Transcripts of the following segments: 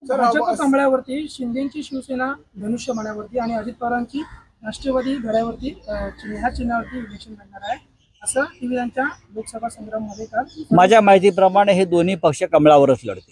भाजप कमळावरती, शिंदेची शिवसेना धनुष्यबाणावरती आणि अजित पवारांची राष्ट्रवादी घड्यावरती ह्या चिन्हावरती इलेक्शन लढणार आहे असं टीव्हीच्या लोकसभा संग्राममध्ये काल माझ्या माहितीप्रमाणे हे दोन्ही पक्ष कमळावरच लढतील.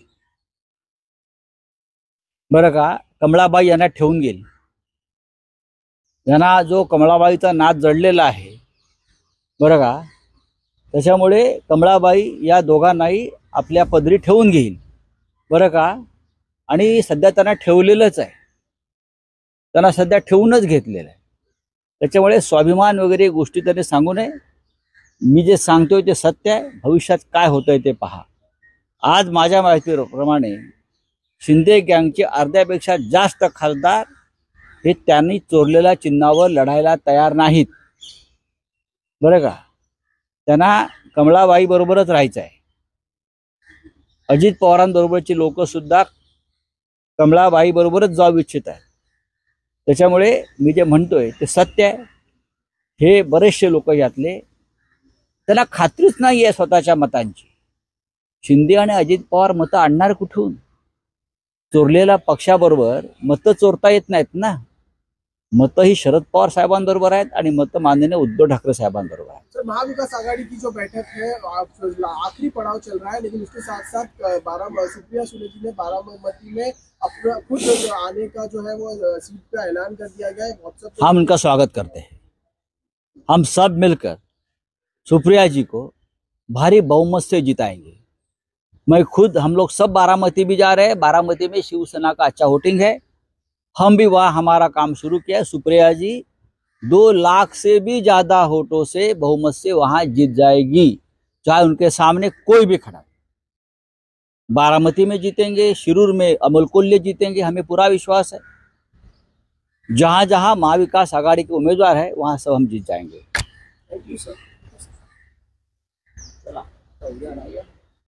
बरं का, कमळाबाई यांना ठेवून गेली. यांना जो कमळाबाईचा नाद जडलेला आहे बरं का, त्याच्यामुळे कमळाबाई या दोघांनाही आपल्या पदरी ठेवून घेईल बरं का. आणि सध्या त्यांना ठेवलेलंच आहे, त्यांना सध्या ठेवूनच घेतलेलं आहे. त्याच्यामुळे स्वाभिमान वगैरे गोष्टी त्यांनी सांगू नये. मी जे सांगतोय ते सत्य आहे. भविष्यात काय होतंय ते पहा. आज माझ्या माहितीप्रमाणे शिंदे गँगचे अर्ध्यापेक्षा जास्त खासदार हे त्यांनी चोरलेल्या चिन्हावर लढायला तयार नाहीत बरं का. त्यांना कमळाबाई बरोबरच राहायचं आहे. अजित पवारांबरोबरची लोक सुद्धा कमळाबाई बरोबरच जाऊ इच्छित आहेत. त्याच्यामुळे मी जे म्हणतोय ते सत्य आहे. हे बरेचसे लोक यातले त्यांना खात्रीच नाही आहे स्वतःच्या मतांची. शिंदे आणि अजित पवार मतं आणणार कुठून? चोरलेल्या पक्षाबरोबर मतं चोरता येत नाहीत ना. मतं ही शरद पवार साहेबांबरोबर आहेत आणि मतं माननीय उद्धव ठाकरे साहेबांबरोबर आहेत. सर, महाविकास आघाड़ी की जो बैठक है आखिरी पड़ाव चल रहा है, लेकिन उसके साथ साथ सुप्रिया सुले जी ने बारामती में अपना खुद आने का जो है वो सीट का ऐलान कर दिया गया है। व्हाट्सएप हम उनका स्वागत करते हैं. हम सब मिलकर सुप्रिया जी को भारी बहुमत से जिताएंगे. मैं खुद, हम लोग सब बारामती भी जा रहे हैं. बारामती में शिवसेना का अच्छा वोटिंग है. हम भी वहाँ हमारा काम शुरू किया है. सुप्रिया जी 2 लाख से भी ज्यादा वोटों से बहुमत से वहां जीत जाएगी, चाहे उनके सामने कोई भी खड़ा. बारामती में जीतेंगे, शिरूर में अमल कोल्हे जीतेंगे, हमें पूरा विश्वास है. जहां जहां महाविकास आघाड़ी के उम्मीदवार है वहां सब हम जीत जाएंगे. Thank you sir.